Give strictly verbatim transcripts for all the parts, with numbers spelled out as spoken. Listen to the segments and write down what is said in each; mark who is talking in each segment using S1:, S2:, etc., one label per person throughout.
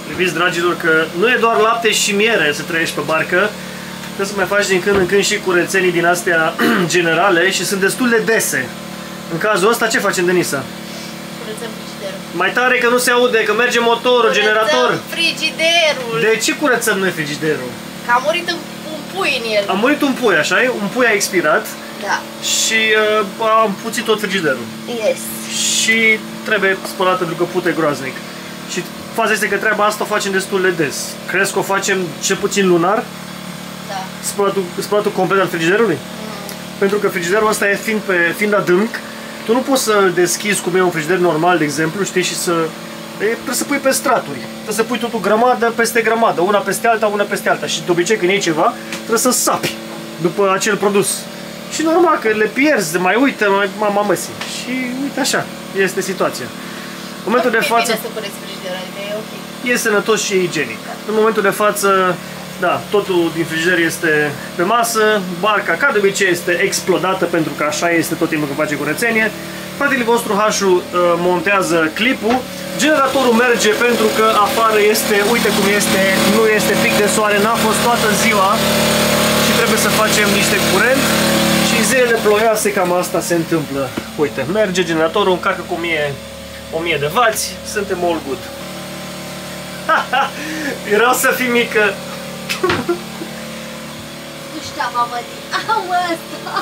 S1: Priviți, dragilor, că nu e doar lapte și miere să trăiești pe barcă. Trebuie să mai faci din când în când și curățenii din astea generale și sunt destul de dese. În cazul ăsta, ce facem, Denisa?
S2: Curățăm frigiderul.
S1: Mai tare că nu se aude, că merge motorul, curățăm generator.
S2: frigiderul.
S1: De ce curățăm noi frigiderul?
S2: Că a murit un, un pui în el.
S1: A murit un pui, așa e? Un pui a expirat.
S2: Da.
S1: Și uh, a împuțit tot frigiderul.
S2: Yes.
S1: Și trebuie spălată pentru că pute groaznic. Și faza este că treaba asta o facem destul de des. Crezi că o facem cel puțin lunar?
S2: Da.
S1: Spălatul, spălatul complet al frigiderului? Mm. Pentru că frigiderul ăsta, e fiind, pe, fiind adânc, tu nu poți să-l deschizi cum e un frigider normal, de exemplu, știi, și să... E, trebuie să pui pe straturi. Trebuie să pui totul grămadă peste grămadă, una peste alta, una peste alta. Și de obicei când iei ceva, trebuie să sapi după acel produs. Și normal că le pierzi, mai uită, mai mama măsii. Și uite așa, este situația. În momentul de față...
S2: E bine să cureți frigiderul, adică e ok.
S1: E sănătos și igienic. În momentul de față, da, totul din frigider este pe masă, barca ca de obicei este explodată pentru că așa este tot timpul când face curățenie. Fratele vostru Hașu uh, montează clipul, generatorul merge pentru că afară este, uite cum este, nu este pic de soare, n-a fost toată ziua și trebuie să facem niște curent și în zilele ploioase cam asta se întâmplă. Uite, merge generatorul, încarcă cu o mie de vați, suntem all good. Vreau să fii mică.
S2: Nu știam, mamă, au ăsta.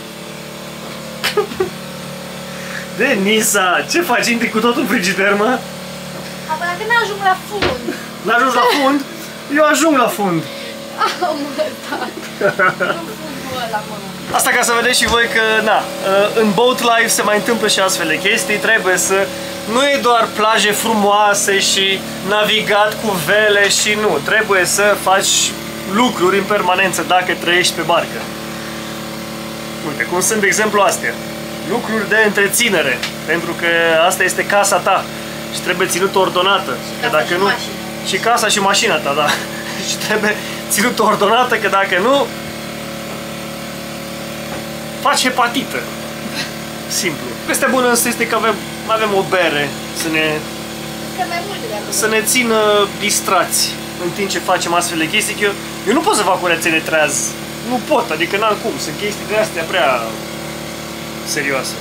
S1: Denisa, ce faci? Intri cu totul în frigider, mă?
S2: Apoi dacă n-ajung la fund.
S1: N-ajungi la fund? Eu ajung la fund.
S2: Au, mă, tata. Nu fundul ăla, mă.
S1: Asta ca să vedeți și voi că, na, în boat life se mai întâmplă și astfel de chestii. Trebuie să... Nu e doar plaje frumoase și navigat cu vele și nu. Trebuie să faci lucruri în permanență dacă trăiești pe barcă. Uite, cum sunt, de exemplu, astea. Lucruri de întreținere. Pentru că asta este casa ta și trebuie ținută ordonată.
S2: Și
S1: că
S2: casa
S1: dacă
S2: și
S1: nu...
S2: mașina.
S1: Și casa și mașina ta, da. Și trebuie ținută ordonată, că dacă nu... faci hepatită. Simplu. Vestea bună însă este că avem, avem o bere să ne, să ne țină distrați în timp ce facem astfel de chestii. Eu, eu nu pot să fac curățenie treaz. Nu pot, adică n-am cum. Sunt chestii de astea prea serioase.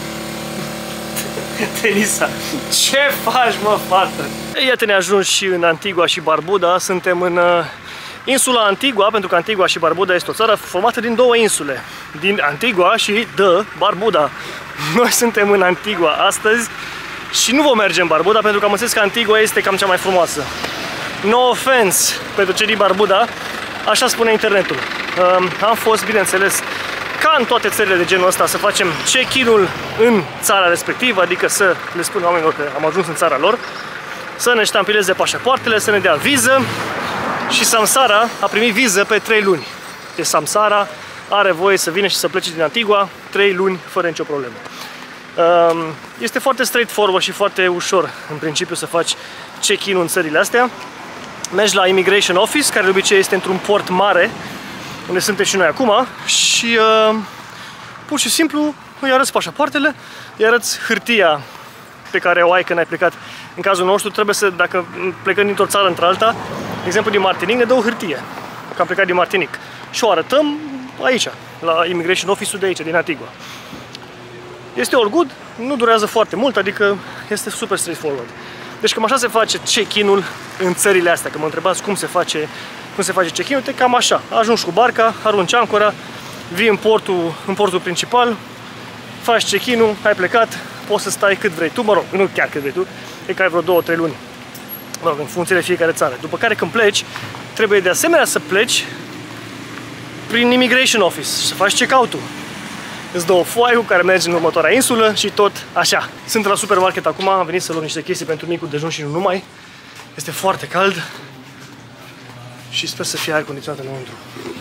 S1: Denisa, ce faci, mă, fată? Iată, ne ajung și în Antigua și Barbuda. Suntem în uh, insula Antigua, pentru că Antigua și Barbuda este o țară formată din două insule. Din Antigua și de Barbuda. Noi suntem în Antigua astăzi și nu vom merge în Barbuda pentru că am înțeles că Antigua este cam cea mai frumoasă. No offense pentru cei din Barbuda, așa spune internetul. Um, am fost, bineînțeles, ca în toate țările de genul ăsta, să facem check-in-ul în țara respectivă, adică să le spun oamenilor că am ajuns în țara lor, să ne ștampileze pașapoartele, să ne dea viză și Samsara a primit viză pe trei luni. Deci Samsara are voie să vină și să plece din Antigua trei luni fără nicio problemă. Este foarte straightforward și foarte ușor în principiu să faci check-in-ul în țările astea. Mergi la Immigration Office, care de obicei este într-un port mare, unde suntem și noi acum, și uh, pur și simplu îi arăți pașapoartele, îi arăți hârtia pe care o ai când ai plecat. În cazul nostru trebuie să, dacă plecăm dintr-o țară într-alta, de exemplu din Martinic, ne dă o hârtie că am plecat din Martinic și o arătăm aici, la Immigration Office-ul de aici, din Antigua. Este all good, nu durează foarte mult, adică este super straightforward. Deci cam așa se face check-in-ul în țările astea, că mă întrebați cum se face, cum se face check-in-ul, te cam așa. Ajungi cu barca, arunci ancora, vii în portul, în portul principal, faci check-in-ul, ai plecat, poți să stai cât vrei tu, mă rog, nu chiar cât vrei tu, e că ai vreo două, trei luni, mă rog, în funcție de fiecare țară. După care când pleci, trebuie de asemenea să pleci prin Immigration Office, să faci check-out-ul. Îți dă o foaie cu care mergi în următoarea insulă și tot așa. Sunt la supermarket acum, am venit să luăm niște chestii pentru micul dejun și nu numai. Este foarte cald și sper să fie aer condiționat înăuntru.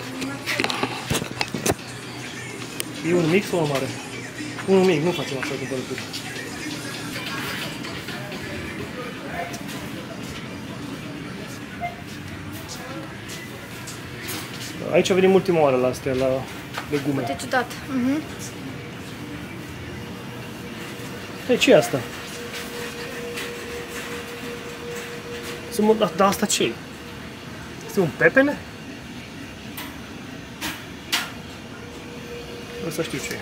S1: E un mic sau un mare? Unul mic, nu facem așa cumpărături. Aici venim ultima oară la astea, la legume.
S2: Foarte ciudat. Uh-huh.
S1: Ei, ce e asta? Dar da, asta ce e? Este un pepene? Asta știu ce e.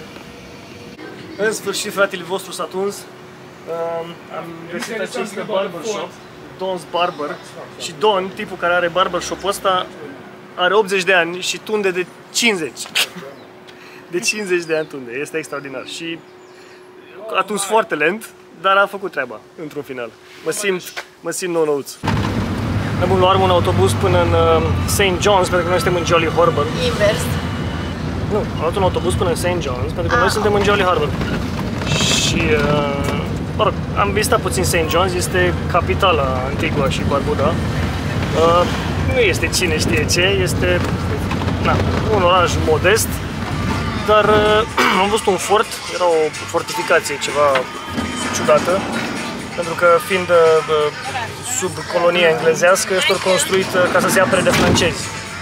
S1: În sfârșit, fratele vostru s-a tuns. Um, am găsit acest barbershop, Don's Barber. Și Don, tipul care are barbershop-ul ăsta, are optzeci de ani și tunde de cincizeci. De cincizeci de ani tunde. Este extraordinar. Și a tuns foarte lent, dar a făcut treaba, într-un final. Mă simt, mă simt nou-nouț. Am luat un autobuz până în uh, Saint John's, pentru că noi suntem în Jolly Harbour.
S2: Invers.
S1: Nu, am luat un autobuz până în Saint John's, pentru că ah, noi suntem în Jolly Harbour. Și, uh, mă rog, am vizitat puțin Saint John's, este capitala Antigua și Barbuda. Uh, nu este cine știe ce, este na, un oraș modest, dar uh, am văzut un fort, era o fortificație ceva ciudată, pentru că fiind uh, sub colonia englezească, este construit uh, ca să se apere de francezi.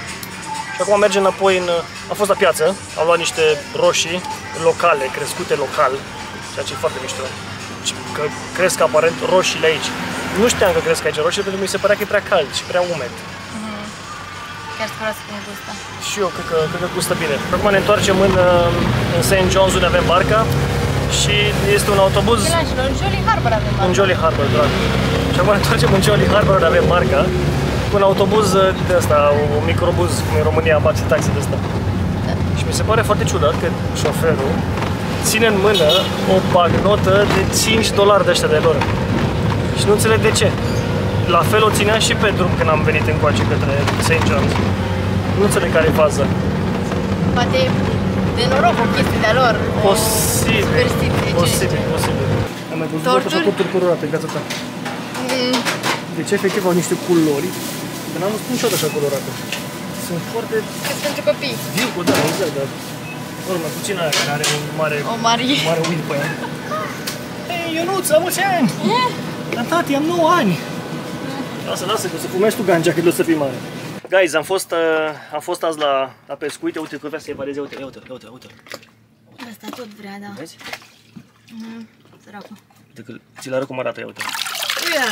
S1: Și acum mergem înapoi în... Am fost la piață, am luat niște roșii locale, crescute local, ceea ce e foarte mișto. Că cresc aparent roșiile aici. Nu știam că cresc aici roșii, pentru că mi se părea că e prea cald și prea umed.
S2: Mm-hmm. Chiar speră cum gustă.
S1: Și eu cred că, cred că gustă bine. Acum ne întoarcem în, în Saint John's, unde avem barca. Și este un autobuz...
S2: În Jolly Harbour avem barca.
S1: În Jolly Harbour, drag. Și acum ne întoarcem în Jolly Harbour, unde avem barca. Cu un autobuz de ăsta, un microbuz, cum în România, maxi taxi de ăsta. Da. Și mi se pare foarte ciudat că șoferul ține în mână o bagnotă de cinci dolari de ăștia de lor. Și nu înțeleg de ce. La fel o ținea și pe drum când am venit încoace către Saint John's. Nu înțeleg care e faza.
S2: Poate de noroc o chestie de-a lor.
S1: Posibil. Posibil, posibil. Am mai văzut așa corturi colorate în viața ta. Mm. Deci efectiv au niște culori, că n-am văzut niciodată așa colorate. Sunt foarte...
S2: Cât pentru copii.
S1: Viu, da, exact, dar... Urmă, puțin aia care are un mare...
S2: O mare...
S1: mare uit pe ea. Hei, Ionuț, am mulți ani! Dar tati, am nouă ani! Lasă, lasă, că o să fumezi tu ganja când o să fii mare. Guys, am fost, uh, am fost azi la, la pescuit, uite că vrea să evadeze, uite, uite, uite, uite.
S2: Asta tot vrea, da.
S1: Vezi?
S2: Mhm, săracul.
S1: Uite că ți-l arăt cum arată, ia uite.
S2: Uia!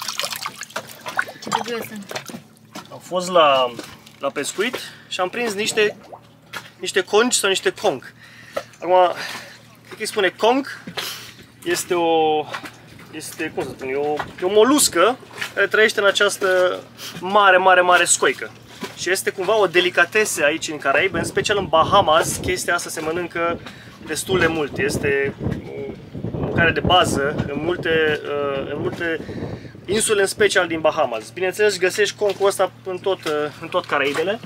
S2: Ce dubios sunt.
S1: Am fost la, la pescuit și am prins niște, niște conci sau niște conch. Acum, cred că îi spune conch, este o, este, cum să spun, e o, e o moluscă care trăiește în această mare, mare, mare scoică. Și este cumva o delicatese aici în Caraibe, în special în Bahamas, chestia asta se mănâncă destul de mult. Este o mâncare de bază în multe, în multe insule, în special din Bahamas. Bineînțeles, găsești conchul ăsta în tot, în tot Caraibele.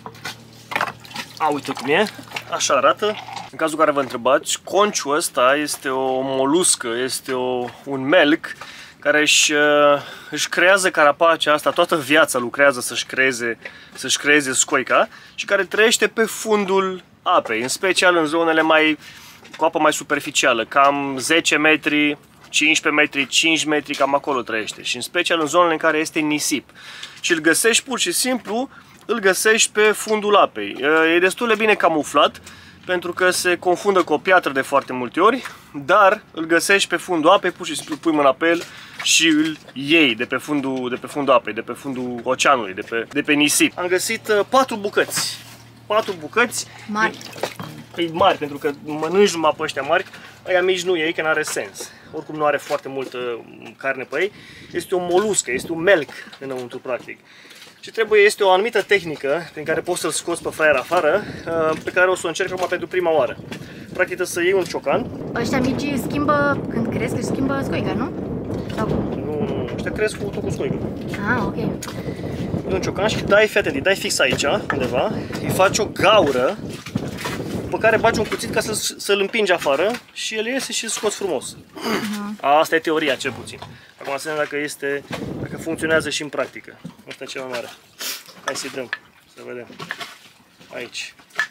S1: A, uite cum e, așa arată. În cazul care vă întrebați, conciul ăsta este o moluscă, este o, un melc care își, își creează carapacea asta, toată viața lucrează să-și creeze, să-și creeze scoica și care trăiește pe fundul apei, în special în zonele mai, cu apă mai superficială, cam zece metri, cincisprezece metri, cinci metri, cam acolo trăiește și în special în zonele în care este nisip. Și îl găsești pur și simplu, îl găsești pe fundul apei. E destul de bine camuflat, pentru că se confundă cu o piatră de foarte multe ori, dar îl găsești pe fundul apei, pur și simplu pui mâna pe el și îl iei de pe fundul, de pe fundul apei, de pe fundul oceanului, de pe, de pe nisip. Am găsit uh, patru bucăți. Patru bucăți
S2: mari.
S1: Păi mari, pentru că mănânci numai pe ăștia mari, aia mici nu iei, că n-are sens. Oricum nu are foarte multă carne pe ei. Este o moluscă, este un melc înăuntru, practic. Și trebuie, este o anumită tehnică prin care poți să-l scoți pe fraier afară, pe care o să o încerc acum pentru prima oară. Practic trebuie să iei un ciocan.
S2: Ăștia mici schimbă, când cresc, își schimbă scoica, nu? Sau...
S1: Nu, nu, ăștia cresc cu, tot cu scoică.
S2: Ah, ok.
S1: Iei un ciocan și dai, fii atent, îi dai fix aici, undeva, îi faci o gaură pe care bagi un cuțit ca să-l să împingi afară și el iese și îl scoți frumos. Uh-huh. Asta e teoria, cel puțin. Acum să vedem dacă este, dacă funcționează și în practică. Asta e cea mai mare. Hai să-i dăm, să vedem. Aici.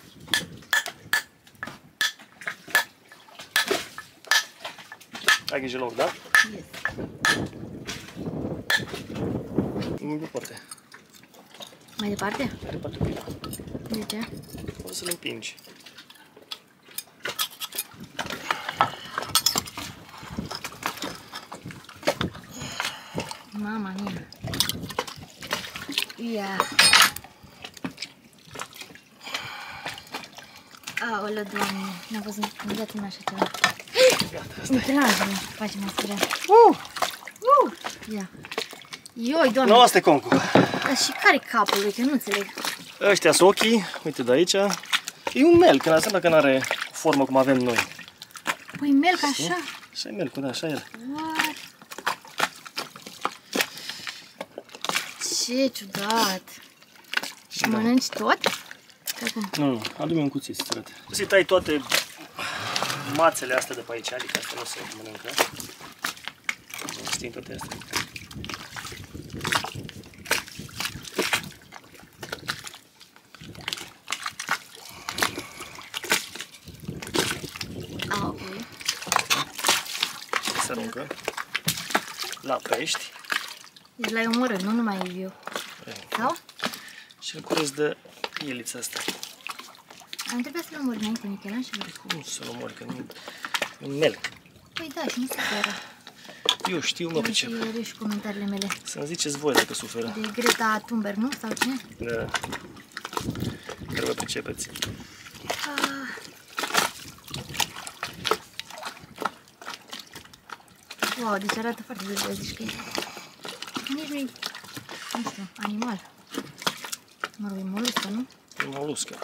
S1: Ai grijă loc, da?
S2: Yes.
S1: Nu departe.
S2: Mai departe?
S1: Mai departe bine.
S2: De ce?
S1: Poți să-l împingi.
S2: Mama mia. Ia. Aoleu, Doamne, n-am văzut niciodată așa ceva.
S1: Gata, asta e.
S2: Michelangelo, face mai spre.
S1: Uh!
S2: Uh! Ia. Ioi, Doamne.
S1: No, asta e concul.
S2: Dar și care capul lui? Că nu înțeleg.
S1: Ăștia sunt ochii, uite de aici. E un melc, că înseamnă că nu are formă cum avem noi.
S2: Păi melc așa?
S1: Așa e melcul, da, așa e el.
S2: What? Ce ciudat. Și
S1: Da.
S2: mănânci tot? Sau cum?
S1: Nu, nu, adu-mi un cuțit să-ți arăt. Să-i tai toate mațele astea de pe aici, adică astea nu se mănâncă. Sting toate astea.
S2: Ah, ok.
S1: Se aruncă la pești.
S2: Deci l-ai omorât, nu numai e viu. Sau?
S1: Și îl curăț de ielița asta.
S2: Am trebuit să-l omori înainte, Michelangelo.
S1: Cum să-l omori, că nu e un melc.
S2: Păi da, și nu suferă.
S1: Eu știu, mă pricep.
S2: Eu și comentariile mele.
S1: Să-mi ziceți voi dacă suferă.
S2: De Greta Thunberg, nu? Sau cine?
S1: Da. Care vă pricepeți.
S2: Ah. Wow, deci arată foarte bine, zici că e. Nici nu-i, nu știu, animal. Mă rog, e moluscă, nu?
S1: E moluscă.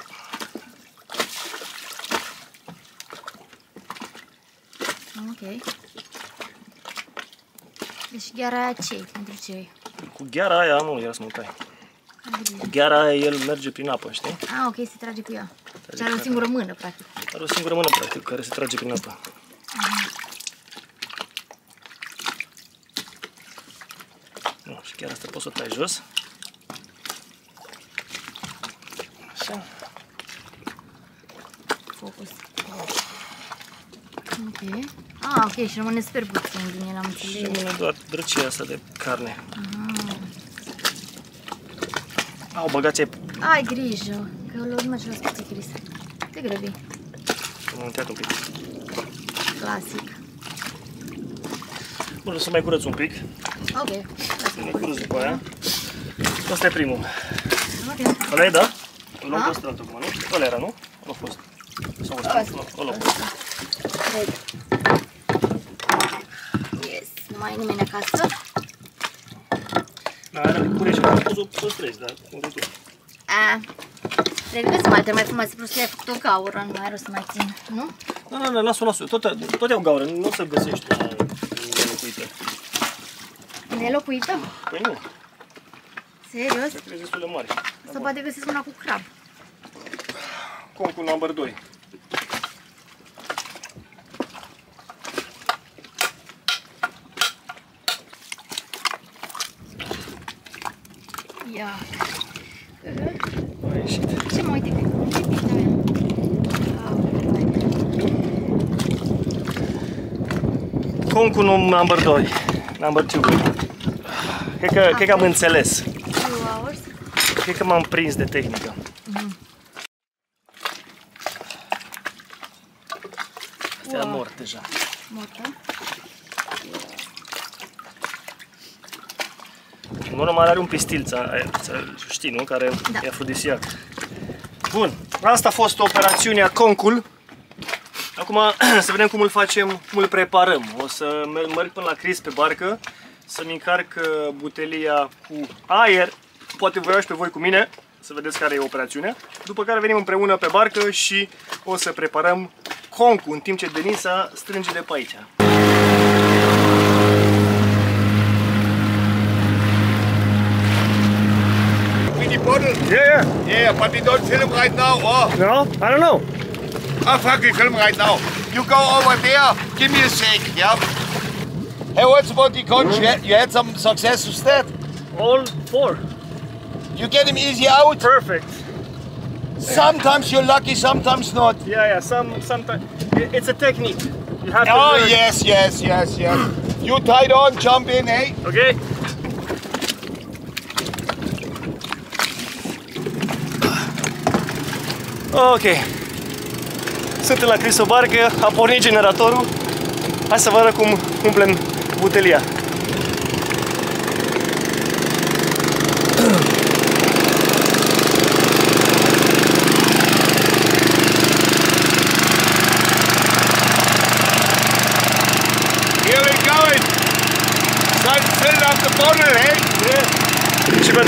S2: Ok. Deci gheara aia ce pentru ce e?
S1: Cu gheara aia, nu, ia să mă tai.
S2: Ai grijă.
S1: Cu gheara aia el merge prin apă, știi?
S2: Ah, ok, se trage cu ea. Și are o singură mână, practic.
S1: Are o singură mână, practic, care se trage prin apă. Nu, și chiar asta poți să o tai jos. Așa.
S2: Focus. Ok. Ah, ok, și rămâne super puțin din el, am
S1: Și
S2: înțeles.
S1: rămâne doar drăcia asta de carne.
S2: Aha.
S1: Au, băgați-ai.
S2: Ai grijă, că îl urmă și la scuții, Chris. Te grăbi.
S1: Am uitat un pic.
S2: Clasic.
S1: Bun, să mai curăț un pic.
S2: Ok.
S1: Să mai curăț după aia. Asta e primul.
S2: Ok.
S1: Ăla e, da? Îl luăm
S2: Da.
S1: pe ăsta altul acum, nu? Ăla era, nu? Ăla a fost. Sau ăsta?
S2: Ăsta.
S1: Ăla a fost.
S2: Cred. Yes. Nu mai e nimeni acasă.
S1: Da, era cu curești, poți să o păstrezi, dar cum vrei tu.
S2: A. Cred că să mai mai frumos, plus că ai făcut o gaură, nu mai are rost să mai țin, nu?
S1: Nu, nu, nu, lasă-o, lasă-o. Toate, toate au gaură, nu o să găsești una nelocuită.
S2: Nelocuită?
S1: Păi nu,
S2: Serios?
S1: trebuie destul de mari.
S2: Să poate găsesc una cu crab.
S1: Concul number doi.
S2: Ia.
S1: A ieșit.
S2: Ce mă uite că e pita mea.
S1: Concul number doi. Number two. Cred că, cred că am înțeles.
S2: Two hours.
S1: Cred că m-am prins de tehnică.
S2: Mhm.
S1: Astea
S2: Wow.
S1: mor deja.
S2: Mortă.
S1: Normal are un pistilț, știi, nu? Care
S2: Da.
S1: e afrodisiac. Bun, asta a fost operațiunea concul. Acum să vedem cum îl facem, cum îl preparăm. O să merg până la Chris pe barcă, să-mi încarc butelia cu aer. Poate vă iau și pe voi cu mine, să vedeți care e operațiunea. După care venim împreună pe barcă și o să preparăm concul, în timp ce Denisa strânge de pe aici.
S3: Bottle?
S1: Yeah,
S3: Yeah, yeah, but we don't film right now. Oh,
S1: no, I don't know.
S3: oh fuck, we film right now. You go over there, give me a shake, yeah? Hey, what's about the conch? You had, you had some success with that?
S1: All four.
S3: You get him easy out?
S1: Perfect.
S3: Sometimes you're lucky, sometimes not.
S1: Yeah, yeah, some, sometimes. It's a technique. You have to
S3: Oh,
S1: learn.
S3: yes, yes, yes, yes. You tied on, jump in, hey?
S1: Ok? Ok. Sunt la Chris o barcă, a pornit generatorul. Hai să vă arăt cum umplem butelia.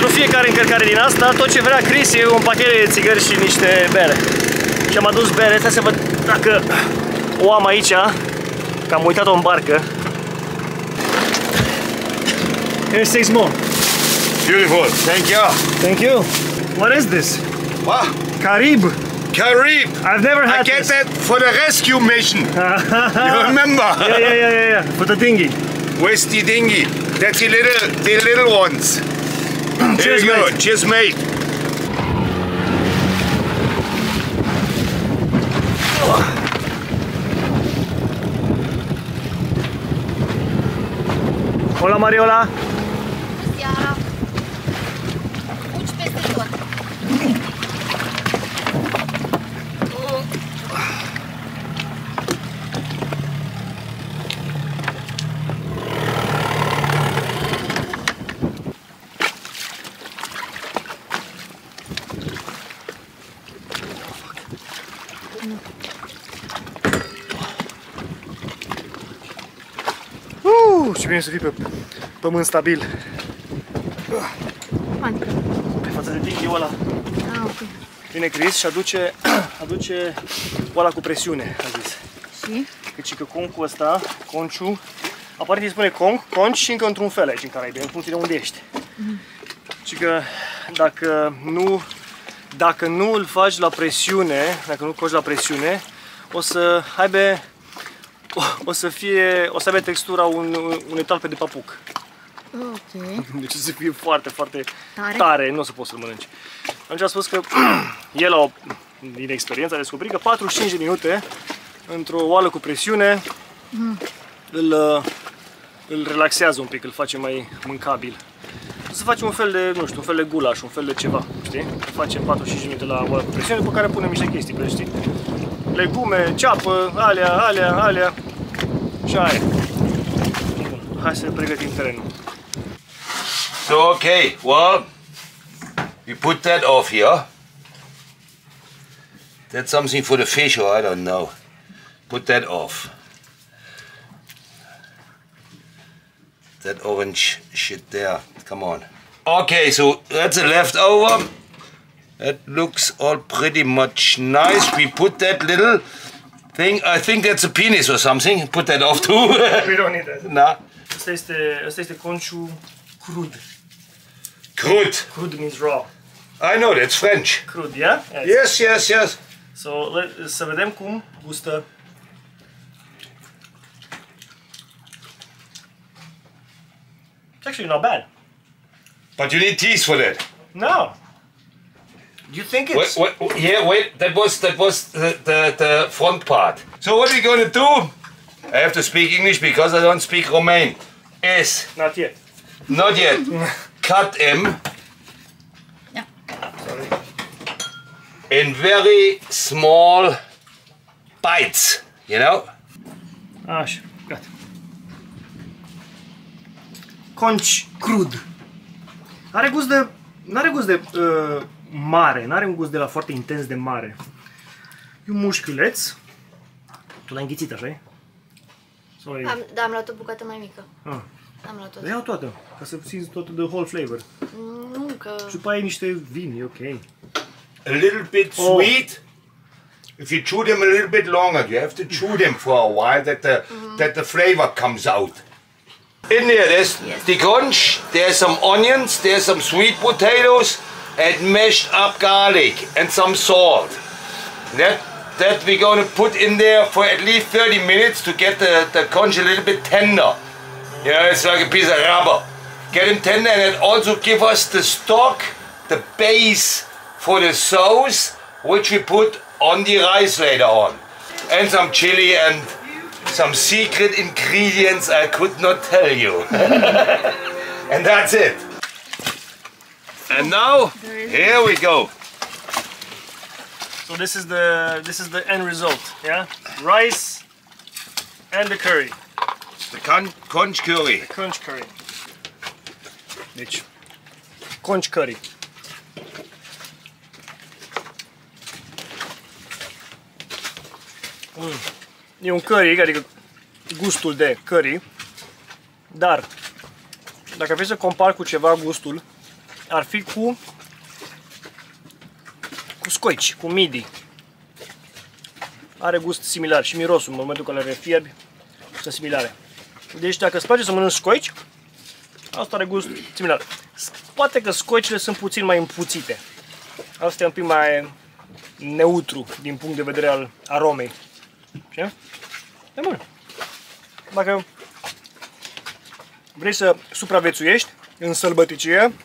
S1: pentru fiecare încărcare din asta, tot ce vrea Chris e un pachet de țigări și niște bere. Și am adus bere, stai să văd dacă o am aici, că am uitat-o în barcă. Here's six more.
S3: Beautiful. Thank you.
S1: Thank you. What is this?
S3: What?
S1: Carib.
S3: Carib.
S1: I've never had
S3: I get
S1: this.
S3: that for the rescue mission. You remember?
S1: Yeah, yeah, yeah, yeah, yeah. For the dinghy.
S3: Where's the dinghy? That's the little, the little ones. There
S1: Cheers,
S3: you go.
S1: mate.
S3: Cheers, mate.
S1: Hola, Mariola.
S2: Seara. Uci peste tot.
S1: Uh, ce bine să fii pe pământ stabil.
S2: Adică.
S1: Pe față de dinghiul ăla.
S2: Ah, ok.
S1: Vine Chris și aduce, aduce oala cu presiune, a zis.
S2: Și?
S1: Deci că concul ăsta, conciu, aparent îi spune conc, conci și încă într-un fel aici în Caraibe, în funcție de unde ești. Mm. Și că dacă nu, dacă nu îl faci la presiune, dacă nu coci la presiune, o să aibă, o, o să fie, o să aibă textura un, unei talpe de papuc.
S2: Ok.
S1: Deci o să fie foarte, foarte
S2: Tare?
S1: tare, nu o să poți să-l mănânci. Atunci a spus că el, a, din experiență, a descoperit că patruzeci și cinci de minute într-o oală cu presiune mm. îl, îl relaxează un pic, îl face mai mâncabil. O să facem un fel de, nu știu, un fel de gulaș, un fel de ceva, știi? Facem patruzeci și cinci de minute la oală cu presiune, după care punem niște chestii pe, știi? Legume, ceapă, alea, alea, alea și aia. Bun, hai să pregătim terenul.
S3: So, okay, well, we put that off here. That's something for the fish, or I don't know. Put that off. That orange shit there, come on. Okay, so that's a leftover. That looks all pretty much nice. We put that little thing, I think that's a penis or something. Put that off too.
S1: We don't need that.
S3: Nah.
S1: Asta este, asta este conciu crud.
S3: Crud.
S1: Crud means raw.
S3: I know, that's French.
S1: Crud, yeah? yeah
S3: Yes, yes, yes.
S1: So, let, să vedem cum gustă. It's actually not bad.
S3: But you need teeth for that.
S1: No. Do you think it's...
S3: Wait, wait, yeah, wait, that was that was the, the, the front part. So what are we gonna do? I have to speak English because I don't speak Romanian. Is
S1: Not yet.
S3: not yet. Cut them
S2: Yeah.
S1: Sorry.
S3: in very small bites, you know?
S1: Așa, gata. Conci crud. Are gust de... N-are gust de uh, mare, n-are un gust de la foarte intens de mare. E un mușchiuleț. Tu l-ai înghițit, așa-i? Sau e...
S2: Am, da, am luat o bucată mai mică.
S1: Ah.
S2: Am luat o.
S1: Iau toată, ca să simți tot the whole flavor.
S2: Nu, că...
S1: Și după aia ai niște vin, e ok.
S3: A little bit
S1: Oh.
S3: sweet. If you chew them a little bit longer, you have to chew them for a while that the that the flavor comes out. In there, there's the conch, there's some onions, there's some sweet potatoes, and mashed up garlic and some salt. That that we're gonna put in there for at least thirty minutes to get the, the conch a little bit tender. You know, it's like a piece of rubber. Get them tender, and it also give us the stock, the base for the sauce, which we put on the rice later on. And some chili and some secret ingredients I could not tell you. And that's it. And now, here we go.
S1: So this is the this is the end result, yeah? Rice and the curry.
S3: The con conch curry.
S1: Conch curry. Deci, conch curry. Mm. E un curry, adică gustul de curry, dar dacă vrei să compari cu ceva gustul, ar fi cu cu scoici, cu midi. Are gust similar și mirosul în momentul când le refierbi sunt similare. Deci dacă îți place să mănânci scoici, asta are gust similar. Poate că scoicile sunt puțin mai împuțite. Asta e un pic mai neutru din punct de vedere al aromei. Ce? E bun. Dacă vrei să supraviețuiești în sălbăticie,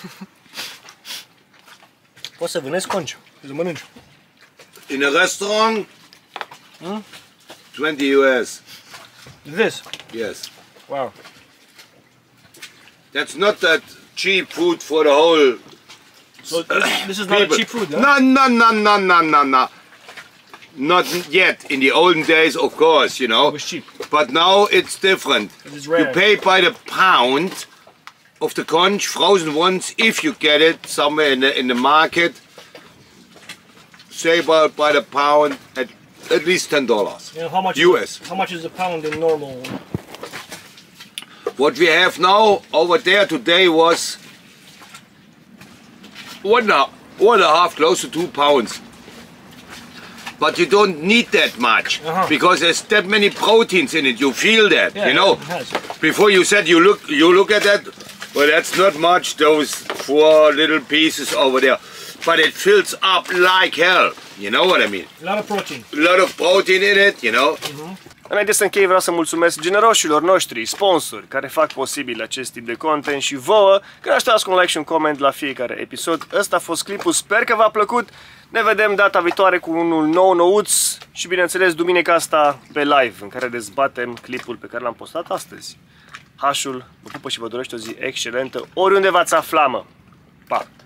S1: poți să vânezi conci, să mănânci.
S3: In a restaurant,
S1: Hmm?
S3: twenty U S.
S1: This?
S3: Yes.
S1: Wow.
S3: That's not that cheap food for the whole.
S1: So this, this is not a cheap food, huh?
S3: No, no, no, no, no, no, no. Not yet. In the olden days, of course, you know.
S1: It was cheap.
S3: But now it's different.
S1: It's rare.
S3: You pay by the pound of the conch, frozen ones, if you get it somewhere in the in the market. Say about by the pound at at least ten dollars.
S1: You know, how much
S3: U
S1: is,
S3: S.
S1: how much is a pound in normal?
S3: What we have now over there today was one and a, one and a half, close to two pounds. But you don't need that much
S1: Uh-huh.
S3: because there's that many proteins in it. You feel that,
S1: Yeah,
S3: you know.
S1: it has.
S3: Before you said you look, you look at that. Well, that's not much. Those four little pieces over there, but it fills up like hell. You know what I mean?
S1: A lot of protein.
S3: A lot of protein in it, you know.
S1: Înainte să închei, vreau să mulțumesc generoșilor noștri, sponsori, care fac posibil acest tip de content și vouă, că ne așteptați cu un like și un comment la fiecare episod. Ăsta a fost clipul, sper că v-a plăcut. Ne vedem data viitoare cu unul nou nouț și bineînțeles duminica asta pe live, în care dezbatem clipul pe care l-am postat astăzi. Hașul vă pupă și vă dorește o zi excelentă, oriunde v-ați afla, mă. Pa!